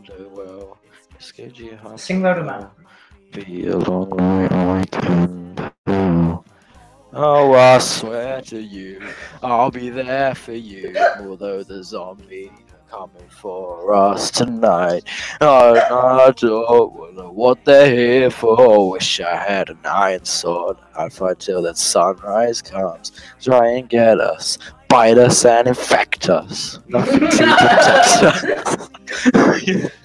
the world. SKG Sing louder, man. be a long way I can tell. Oh, I swear to you, I'll be there for you. Although the zombies are coming for us tonight. I don't know what they're here for. Wish I had an iron sword. I'd fight till that sunrise comes. Try and get us, bite us and infect us. Nothing to protect us.